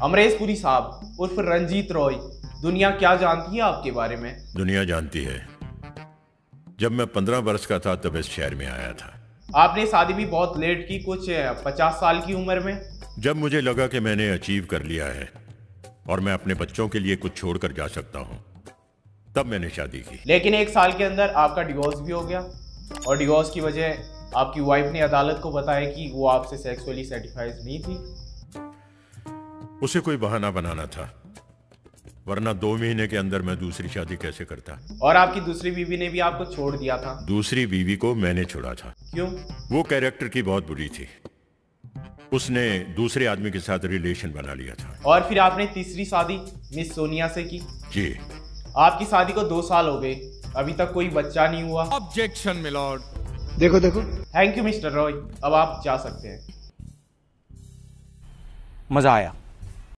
अमरीश पुरी साहब उर्फ रंजीत रॉय, दुनिया क्या जानती है आपके बारे में? दुनिया जानती है, जब मैं 15 वर्ष का था तब इस शहर में आया था। आपने शादी भी बहुत लेट की, कुछ 50 साल की उम्र में। जब मुझे लगा कि मैंने अचीव कर लिया है और मैं अपने बच्चों के लिए कुछ छोड़कर जा सकता हूँ, तब मैंने शादी की। लेकिन 1 साल के अंदर आपका डिवोर्स भी हो गया, और डिवोर्स की वजह आपकी वाइफ ने अदालत को बताया कि वो आपसे सेक्सुअली सेटिस्फाइड नहीं थी। उसे कोई बहाना बनाना था, वरना 2 महीने के अंदर मैं दूसरी शादी कैसे करता। और आपकी दूसरी बीवी ने भी आपको छोड़ दिया था। दूसरी बीवी को मैंने छोड़ा था। क्यों? वो कैरेक्टर की बहुत बुरी थी, उसने दूसरे आदमी के साथ रिलेशन बना लिया था। और फिर आपने तीसरी शादी मिस सोनिया से की। जी। आपकी शादी को 2 साल हो गए, अभी तक कोई बच्चा नहीं हुआ। Objection milord. देखो देखो। थैंक यू मिस्टर रॉय, अब आप जा सकते हैं। मजा आया।